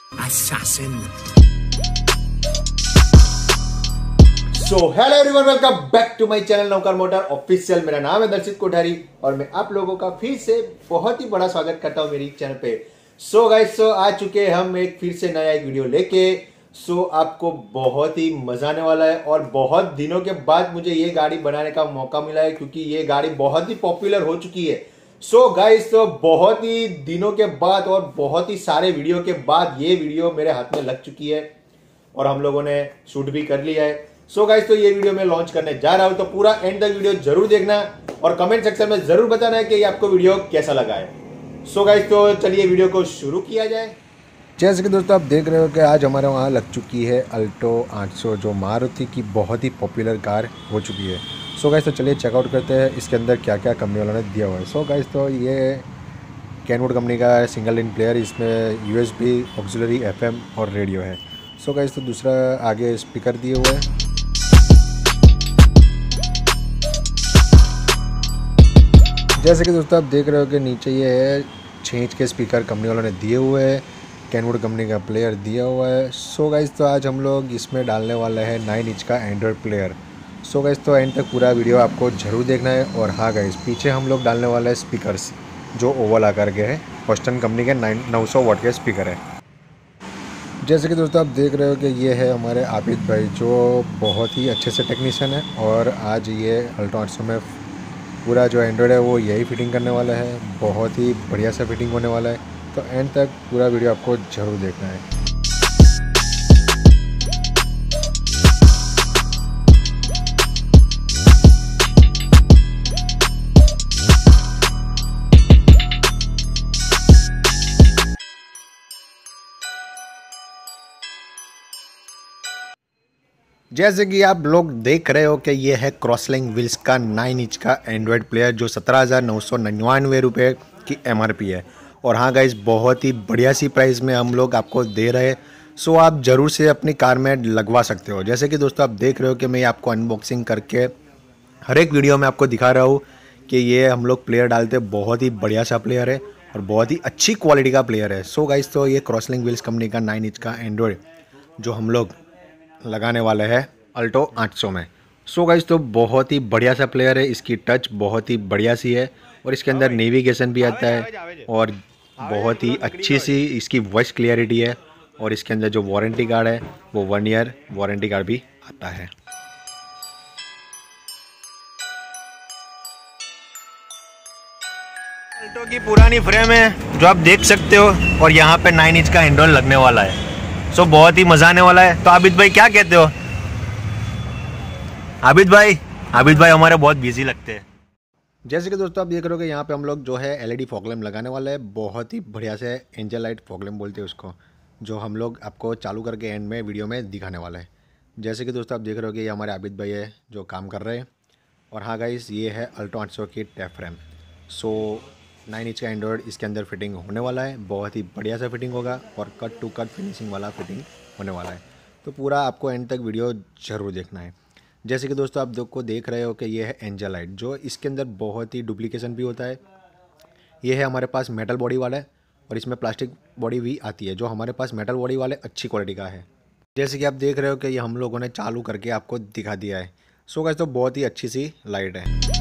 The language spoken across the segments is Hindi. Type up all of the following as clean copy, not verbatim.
assassin। Hello everyone, welcome back to my channel Navkar motor official. मेरा नाम है दर्शित कोठारी और मैं आप लोगों का फिर से बहुत ही बड़ा स्वागत करता हूं मेरी चैनल पे। गाइस आ चुके हम फिर से नया एक वीडियो लेके। आपको बहुत ही मजा आने वाला है और बहुत दिनों के बाद मुझे ये गाड़ी बनाने का मौका मिला है क्योंकि ये गाड़ी बहुत ही पॉपुलर हो चुकी है। गाइस बहुत ही दिनों के बाद और बहुत ही सारे वीडियो के बाद ये वीडियो मेरे हाथ में लग चुकी है और हम लोगों ने शूट भी कर लिया है। गाइस ये वीडियो मैं लॉन्च करने जा रहा हूं, तो पूरा एंड तक वीडियो जरूर देखना और कमेंट सेक्शन में जरूर बताना है कि ये आपको वीडियो कैसा लगा है। गाइस चलिए वीडियो को शुरू किया जाए। जैसे कि दोस्तों आप देख रहे हो कि आज हमारे वहाँ लग चुकी है अल्टो 800, जो मारुति की बहुत ही पॉपुलर कार हो चुकी है। गाइस चलिए चेकआउट करते हैं इसके अंदर क्या क्या कंपनी वालों ने दिया हुआ है। गाइस ये कैनवुड कंपनी का सिंगल इन प्लेयर, इसमें USB ऑक्सिलरी FM और रेडियो है। गाइस दूसरा आगे स्पीकर दिए हुए हैं। जैसे कि दोस्तों आप देख रहे हो कि नीचे ये है 6 इंच के स्पीकर कंपनी वालों ने दिए हुए हैं, कैनवुड कंपनी का प्लेयर दिया हुआ है। गाइस आज हम लोग इसमें डालने वाले हैं 9 इंच का एंड्रॉयड प्लेयर। गाइस एंड तक पूरा वीडियो आपको ज़रूर देखना है। और हाँ गाइस, पीछे हम लोग डालने वाले हैं स्पीकर्स जो ओवल आकर के हैं, हॉस्टन कंपनी के 900 वाट के स्पीकर है। जैसे कि दोस्तों आप देख रहे हो कि ये है हमारे आबिद भाई, जो बहुत ही अच्छे से टेक्नीशियन है और आज ये अल्टो 800 में पूरा जो एंड्रॉयड है वो यही फिटिंग करने वाला है। बहुत ही बढ़िया सा फिटिंग होने वाला है, तो एंड तक पूरा वीडियो आपको ज़रूर देखना है। जैसे कि आप लोग देख रहे हो कि ये है क्रॉसलिंक व्हील्स का 9 इंच का एंड्रॉयड प्लेयर, जो 17,999 रुपये की MRP है। और हाँ गाइस, बहुत ही बढ़िया सी प्राइस में हम लोग आपको दे रहे हैं। आप ज़रूर से अपनी कार में लगवा सकते हो। जैसे कि दोस्तों आप देख रहे हो कि मैं आपको अनबॉक्सिंग करके हर एक वीडियो में आपको दिखा रहा हूँ कि ये हम लोग प्लेयर डालते, बहुत ही बढ़िया सा प्लेयर है और बहुत ही अच्छी क्वालिटी का प्लेयर है। गाइस ये क्रॉसलिंक व्हील्स कंपनी का 9 इंच का एंड्रॉयड जो हम लोग लगाने वाले हैं अल्टो 800 में। गाइस बहुत ही बढ़िया सा प्लेयर है, इसकी टच बहुत ही बढ़िया सी है और इसके अंदर नेविगेशन भी आता है और बहुत ही अच्छी सी इसकी वॉइस क्लियरिटी है। और इसके अंदर जो वारंटी कार्ड है वो 1 ईयर वारंटी कार्ड भी आता है। अल्टो की पुरानी फ्रेम है जो आप देख सकते हो और यहाँ पे 9 इंच का हैंडल लगने वाला है। बहुत ही मजा आने वाला है। तो आबिद भाई क्या कहते हो? आबिद भाई हमारे बहुत बिजी लगते हैं। जैसे कि दोस्तों आप देख रहे हो कि यहाँ पे हम लोग जो है LED फॉग लैम्प लगाने वाला है, बहुत ही बढ़िया से एंजल लाइट फॉग लैम्प बोलते हैं उसको, जो हम लोग आपको चालू करके एंड में वीडियो में दिखाने वाला है। जैसे कि दोस्तों आप देख रहे हो कि ये हमारे आबिद भाई है जो काम कर रहे हैं। और हाँ गाइस, ये है अल्टो 800 की टैप फ्रेम। 9 इंच का एंड्रॉयड इसके अंदर फिटिंग होने वाला है, बहुत ही बढ़िया सा फिटिंग होगा और कट टू कट फिनिशिंग वाला फिटिंग होने वाला है। तो पूरा आपको एंड तक वीडियो ज़रूर देखना है। जैसे कि दोस्तों आप लोग को देख रहे हो कि ये है एंजल लाइट, जो इसके अंदर बहुत ही डुप्लीकेशन भी होता है। ये है हमारे पास मेटल बॉडी वाला है और इसमें प्लास्टिक बॉडी भी आती है, जो हमारे पास मेटल बॉडी वाले अच्छी क्वालिटी का है। जैसे कि आप देख रहे हो कि ये हम लोगों ने चालू करके आपको दिखा दिया है। गाइस तो बहुत ही अच्छी सी लाइट है।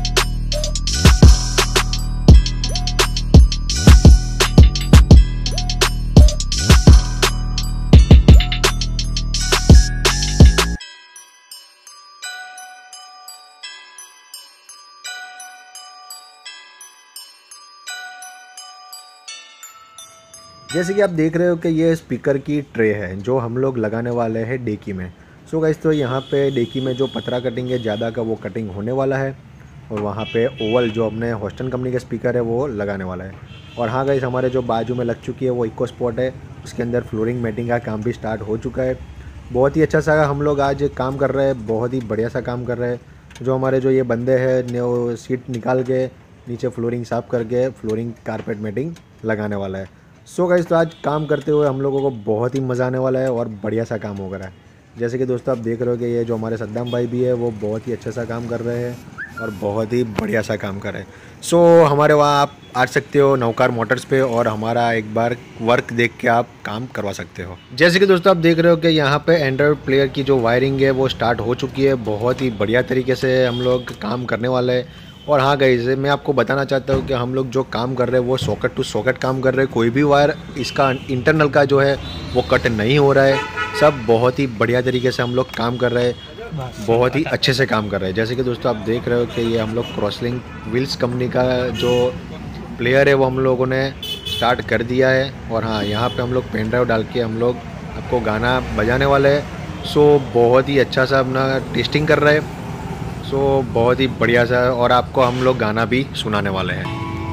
जैसे कि आप देख रहे हो कि ये स्पीकर की ट्रे है जो हम लोग लगाने वाले हैं डेकी में। गाइस तो यहाँ पे डेकी में जो पतरा कटिंग है ज़्यादा का वो कटिंग होने वाला है और वहाँ पे ओवल जो अपने हॉस्टन कंपनी का स्पीकर है वो लगाने वाला है। और हाँ गाइस, हमारे जो बाजू में लग चुकी है वो इको स्पॉट है, उसके अंदर फ्लोरिंग मैटिंग का काम भी स्टार्ट हो चुका है। बहुत ही अच्छा सा हम लोग आज काम कर रहे हैं, बहुत ही बढ़िया सा काम कर रहे हैं। जो हमारे जो ये बंदे हैं वो सीट निकाल के नीचे फ्लोरिंग साफ़ करके फ्लोरिंग कारपेट मैटिंग लगाने वाला है। गाइस तो आज काम करते हुए हम लोगों को बहुत ही मज़ा आने वाला है और बढ़िया सा काम हो रहा है। जैसे कि दोस्तों आप देख रहे हो कि ये जो हमारे सद्दाम भाई भी है वो बहुत ही अच्छा सा काम कर रहे हैं और बहुत ही बढ़िया सा काम कर रहे हैं। सो हमारे वहाँ आप आ सकते हो नवकार मोटर्स पे और हमारा एक बार वर्क देख के आप काम करवा सकते हो। जैसे कि दोस्तों आप देख रहे हो कि यहाँ पे एंड्रॉयड प्लेयर की जो वायरिंग है वो स्टार्ट हो चुकी है। बहुत ही बढ़िया तरीके से हम लोग काम करने वाले हैं। और हाँ गाइस, मैं आपको बताना चाहता हूँ कि हम लोग जो काम कर रहे हैं वो सॉकेट टू सॉकेट काम कर रहे हैं। कोई भी वायर इसका इंटरनल का जो है वो कट नहीं हो रहा है। सब बहुत ही बढ़िया तरीके से हम लोग काम कर रहे हैं, बहुत ही अच्छे से काम कर रहे हैं। जैसे कि दोस्तों आप देख रहे हो कि ये हम लोग क्रॉसलिंक व्हील्स कंपनी का जो प्लेयर है वो हम लोगों ने स्टार्ट कर दिया है। और हाँ, यहाँ पे हम लोग पेन ड्राइव डाल के हम लोग आपको गाना बजाने वाले हैं। सो बहुत ही अच्छा सा अपना टेस्टिंग कर रहे हैं। सो बहुत ही बढ़िया सा, और आपको हम लोग गाना भी सुनाने वाले हैं।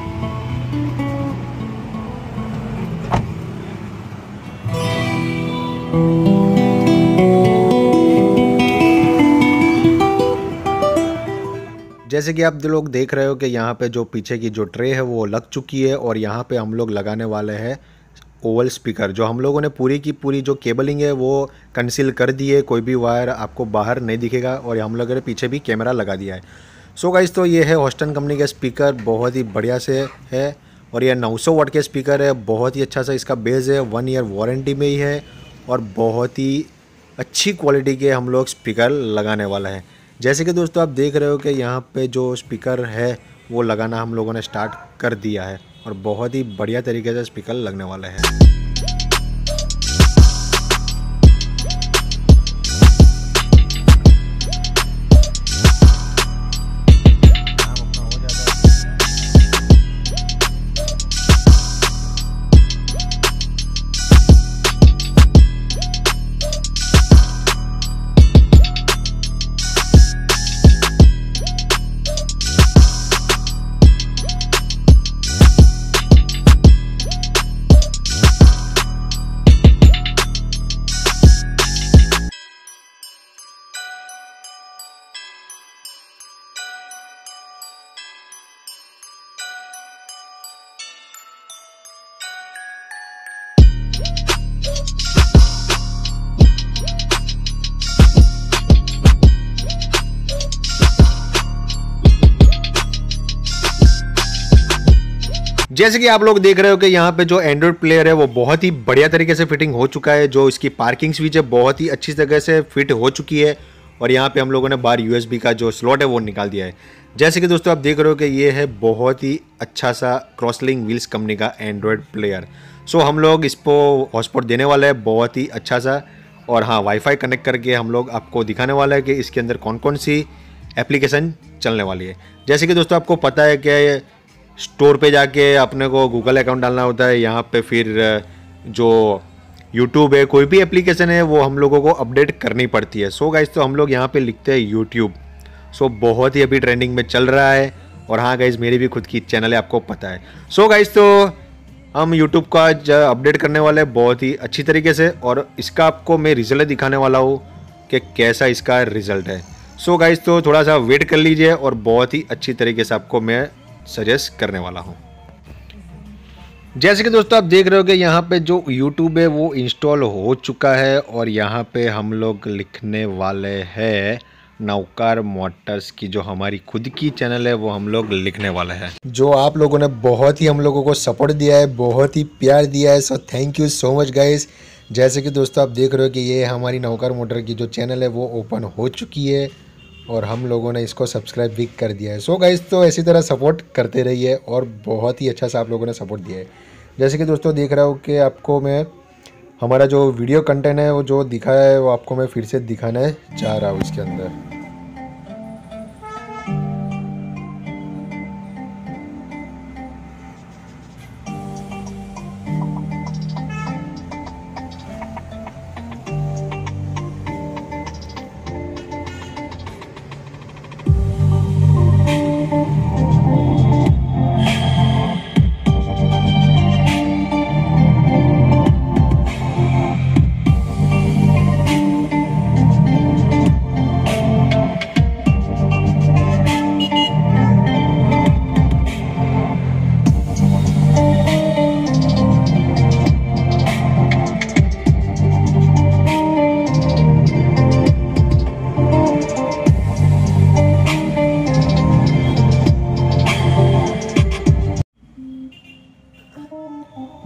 जैसे कि आप लोग देख रहे हो कि यहाँ पे जो पीछे की जो ट्रे है वो लग चुकी है और यहाँ पे हम लोग लगाने वाले हैं ओवल स्पीकर। जो हम लोगों ने पूरी की पूरी जो केबलिंग है वो कंसील कर दी है, कोई भी वायर आपको बाहर नहीं दिखेगा। और हम लोगों ने पीछे भी कैमरा लगा दिया है। सो गाइस, तो ये है हॉस्टन कंपनी का स्पीकर, बहुत ही बढ़िया से है। और ये 900 वाट के स्पीकर है, बहुत ही अच्छा सा इसका बेस है, 1 ईयर वारंटी में ही है और बहुत ही अच्छी क्वालिटी के हम लोग स्पीकर लगाने वाला है। जैसे कि दोस्तों आप देख रहे हो कि यहाँ पे जो स्पीकर है वो लगाना हम लोगों ने स्टार्ट कर दिया है और बहुत ही बढ़िया तरीके से स्पीकर लगने वाले हैं। जैसे कि आप लोग देख रहे हो कि यहाँ पे जो एंड्रॉयड प्लेयर है वो बहुत ही बढ़िया तरीके से फिटिंग हो चुका है। जो इसकी पार्किंग स्विच है बहुत ही अच्छी तरह से फिट हो चुकी है और यहाँ पे हम लोगों ने बाहर USB का जो स्लॉट है वो निकाल दिया है। जैसे कि दोस्तों आप देख रहे हो कि ये है बहुत ही अच्छा सा क्रॉसलिंक व्हील्स कंपनी का एंड्रॉयड प्लेयर। सो हम लोग इसको हॉटस्पॉट देने वाले हैं बहुत ही अच्छा सा। और हाँ, वाईफाई कनेक्ट करके हम लोग आपको दिखाने वाला है कि इसके अंदर कौन कौन सी एप्लीकेशन चलने वाली है। जैसे कि दोस्तों आपको पता है कि स्टोर पे जाके अपने को गूगल अकाउंट डालना होता है, यहाँ पे फिर जो यूट्यूब है, कोई भी एप्लीकेशन है वो हम लोगों को अपडेट करनी पड़ती है। सो गाइस, तो हम लोग यहाँ पे लिखते हैं यूट्यूब। सो बहुत ही अभी ट्रेंडिंग में चल रहा है। और हाँ गाइस, मेरी भी खुद की चैनल है, आपको पता है। सो गाइस, तो हम यूट्यूब का अपडेट करने वाले हैं बहुत ही अच्छी तरीके से और इसका आपको मैं रिजल्ट दिखाने वाला हूँ कि कैसा इसका रिजल्ट है। सो गाइस, तो थोड़ा सा वेट कर लीजिए और बहुत ही अच्छी तरीके से आपको मैं सजेस्ट करने वाला हूं। जैसे कि दोस्तों आप देख रहे हो कि यहाँ पे जो YouTube है वो इंस्टॉल हो चुका है और यहाँ पे हम लोग लिखने वाले हैं नवकार मोटर्स की जो हमारी खुद की चैनल है वो हम लोग लिखने वाले हैं। जो आप लोगों ने बहुत ही हम लोगों को सपोर्ट दिया है, बहुत ही प्यार दिया है। So thank you so much guys. जैसे कि दोस्तों आप देख रहे हो कि ये हमारी नवकार मोटर की जो चैनल है वो ओपन हो चुकी है और हम लोगों ने इसको सब्सक्राइब भी कर दिया है। सो गाइस, तो इसी तरह सपोर्ट करते रहिए और बहुत ही अच्छा सा आप लोगों ने सपोर्ट दिया है। जैसे कि दोस्तों देख रहा हूँ कि आपको मैं हमारा जो वीडियो कंटेंट है वो जो दिखाया है वो आपको मैं फिर से दिखाने जा रहा हूँ इसके अंदर।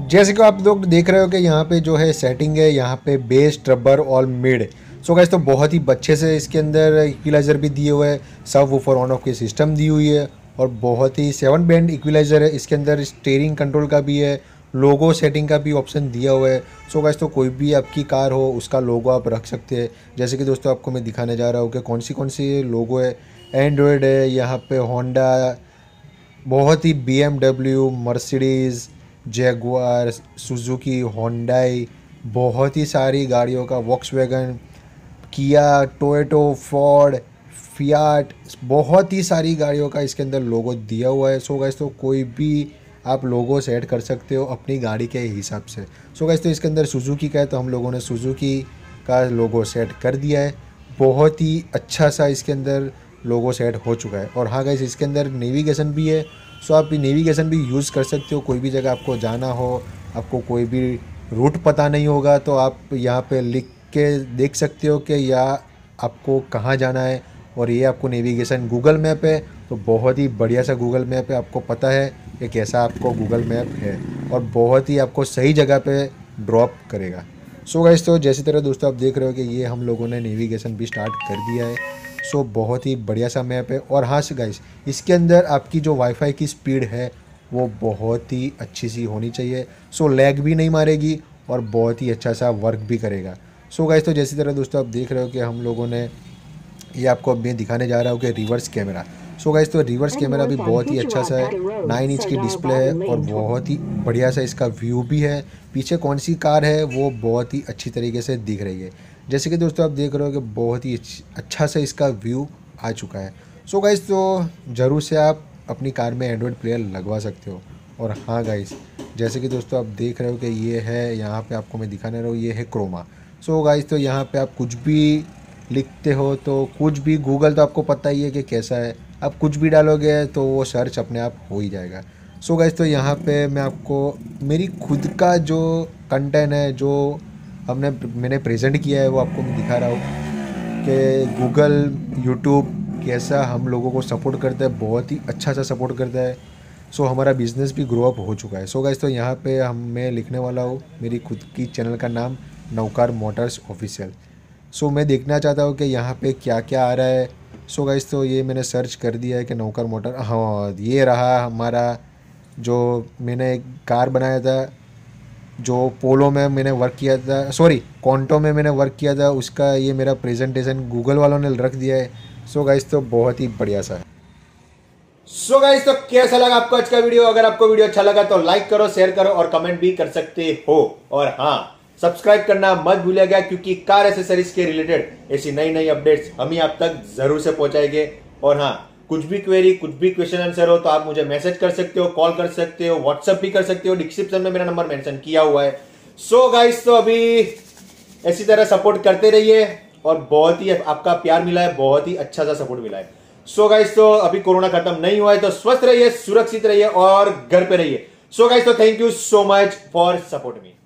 जैसे कि आप लोग देख रहे हो कि यहाँ पे जो है सेटिंग है, यहाँ पे बेस, ट्रबर और मिड। सो गाइस तो बहुत ही अच्छे से इसके अंदर इक्विलाइज़र भी दिए हुए है, सब वूफर ऑन ऑफ की सिस्टम दी हुई है और बहुत ही 7 बैंड इक्विलाइज़र है। इसके अंदर स्टीयरिंग कंट्रोल का भी है, लोगो सेटिंग का भी ऑप्शन दिया हुआ है। सो गाइस तो कोई भी आपकी कार हो उसका लोगो आप रख सकते हैं। जैसे कि दोस्तों आपको मैं दिखाने जा रहा हूँ कि कौन सी लोगो है। एंड्रॉयड है, यहाँ पे होंडा, बहुत ही BMW, Mercedes, Jaguar, Suzuki, Hyundai, बहुत ही सारी गाड़ियों का, वॉक्सवैगन, किया, टोयोटो, फोर्ड, फियाट, बहुत ही सारी गाड़ियों का इसके अंदर लोगो दिया हुआ है। सो गाइस तो कोई भी आप लोगो सेट कर सकते हो अपनी गाड़ी के हिसाब से। सो गाइस तो इसके अंदर सुजुकी का है तो हम लोगों ने सुजुकी का लोगो सेट कर दिया है। बहुत ही अच्छा सा इसके अंदर लोगो सेट हो चुका है। और हाँ गाइस इसके अंदर नेविगेशन भी है। सो आप नेविगेशन भी यूज़ कर सकते हो। कोई भी जगह आपको जाना हो, आपको कोई भी रूट पता नहीं होगा तो आप यहाँ पे लिख के देख सकते हो कि या आपको कहाँ जाना है। और ये आपको नेविगेशन गूगल मैप है तो बहुत ही बढ़िया सा गूगल मैप है, आपको पता है कि कैसा आपको गूगल मैप है और बहुत ही आपको सही जगह पे ड्रॉप करेगा। सो गाइस तो जैसी तरह दोस्तों आप देख रहे हो कि ये हम लोगों ने नेविगेशन भी स्टार्ट कर दिया है। सो बहुत ही बढ़िया सा मैप है। और हाँ गाइस इसके अंदर आपकी जो वाईफाई की स्पीड है वो बहुत ही अच्छी सी होनी चाहिए। सो लैग भी नहीं मारेगी और बहुत ही अच्छा सा वर्क भी करेगा। सो गाइस तो जैसी तरह दोस्तों आप देख रहे हो कि हम लोगों ने ये आपको मैं दिखाने जा रहा हूँ कि रिवर्स कैमरा। सो गाइस तो रिवर्स कैमरा भी बहुत ही अच्छा सा है, 9 इंच की डिस्प्ले है और बहुत ही बढ़िया सा इसका व्यू भी है। पीछे कौन सी कार है वो बहुत ही अच्छी तरीके से दिख रही है। जैसे कि दोस्तों आप देख रहे हो कि बहुत ही अच्छा सा इसका व्यू आ चुका है। सो गाइस तो ज़रूर से आप अपनी कार में एंड्रॉयड प्लेयर लगवा सकते हो। और हाँ गाइस जैसे कि दोस्तों आप देख रहे हो कि ये है, यहाँ पे आपको मैं दिखाने रहा हूँ, ये है क्रोमा। सो गाइस तो यहाँ पे आप कुछ भी लिखते हो तो कुछ भी, गूगल तो आपको पता ही है कि कैसा है, आप कुछ भी डालोगे तो वो सर्च अपने आप हो ही जाएगा। सो गाइस तो यहाँ पे मैं आपको मेरी खुद का जो कंटेंट है जो मैंने प्रेजेंट किया है वो आपको मैं दिखा रहा हूँ कि गूगल, यूट्यूब कैसा हम लोगों को सपोर्ट करता है, बहुत ही अच्छा सा सपोर्ट करता है। सो हमारा बिज़नेस भी ग्रो अप हो चुका है। सो गाइस तो यहाँ पे मैं लिखने वाला हूँ मेरी खुद की चैनल का नाम नौकार मोटर्स ऑफिशियल। सो मैं देखना चाहता हूँ कि यहाँ पे क्या क्या आ रहा है। सो गाइस तो ये मैंने सर्च कर दिया है कि नौकर मोटर, हाँ ये रहा हमारा जो मैंने एक कार बनाया था, जो पोलो में मैंने वर्क किया था, सॉरी कॉन्टो में मैंने वर्क किया था, उसका ये मेरा प्रेजेंटेशन गूगल वालों ने रख दिया है। सो गाइस तो बहुत ही बढ़िया सा है। सो गाइस तो कैसा लगा आपको आज का वीडियो? अगर आपको वीडियो अच्छा लगा तो लाइक करो, शेयर करो और कमेंट भी कर सकते हो। और हाँ सब्सक्राइब करना मत भूलिएगा क्योंकि कार एसेसरीज के रिलेटेड ऐसी नई नई अपडेट्स हम ही आप तक जरूर से पहुंचाएंगे। और हाँ कुछ भी क्वेरी, कुछ भी क्वेश्चन आंसर हो तो आप मुझे मैसेज कर सकते हो, कॉल कर सकते हो, व्हाट्सएप भी कर सकते हो, डिस्क्रिप्शन में मेरा नंबर मेंशन किया हुआ है। सो गाइस तो अभी ऐसी तरह सपोर्ट करते रहिए और बहुत ही आपका प्यार मिला है, बहुत ही अच्छा सा सपोर्ट मिला है। सो गाइस तो अभी कोरोना खत्म नहीं हुआ है तो स्वस्थ रहिए, सुरक्षित रहिए और घर पे रहिए। सो गाइस तो thank you so much for support me.